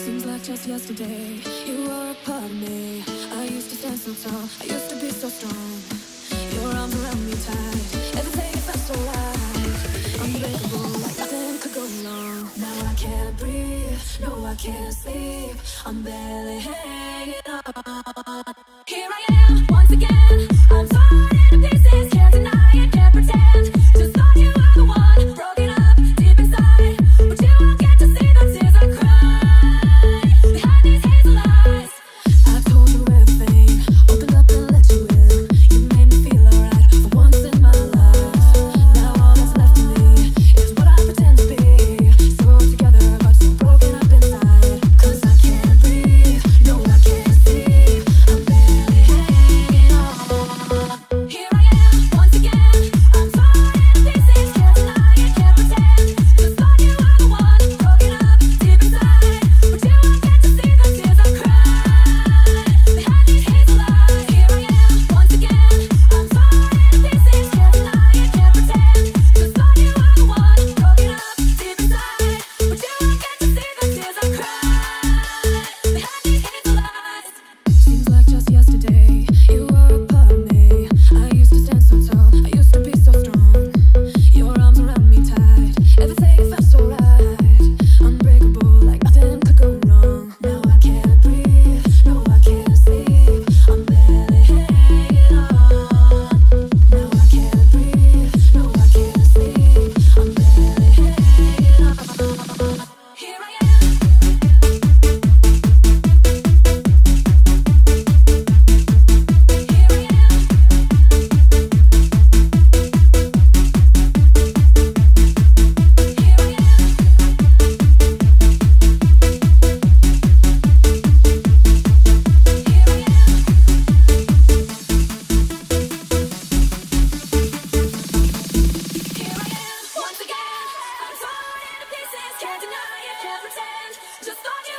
Seems like just yesterday, you were a part of me. I used to stand so tall, I used to be so strong. Your arms around me tight, everything felt so right. Unbreakable, like nothing could go wrong. Now I can't breathe, no I can't sleep. I'm barely hanging on. Here I am, once again. I'm torn into pieces, can't deny it, can't pretend. Just thought you were the one, broken up deep inside. But you won't get to see the tears I cry behind these hazel eyes. I've told you everything, opened up and let you in. You made me feel alright for once in my life. Now all that's left of me is what I pretend to be. So together but so broken up inside. Cause I can't breathe, no I can't sleep. I'm barely hanging on. Here I am, once again. I'm torn into pieces, can't deny it, can't pretend. Just thought you were the one, broken up deep inside. But you won't get to see the tears I cry behind these hazel eyes. Here I am, once again. I'm torn into pieces, can't deny it, can't pretend. Just thought you were the one, broken up deep inside. But you won't get to see the tears I cry behind these hazel eyes. Seems like just yesterday, you were a part of me. I used to stand so tall, I used to be so strong. Your arms around me tight, everything felt so right. Unbreakable, like nothing could go wrong. Now I can't breathe, no I can't sleep. I'm barely hanging on. Now I can't breathe, no I can't sleep. I'm barely hanging on. Here I am. Here I am. Here I am. Here I am. Here I am, once again. I'm torn into pieces, can't deny it, can't pretend. Just thought you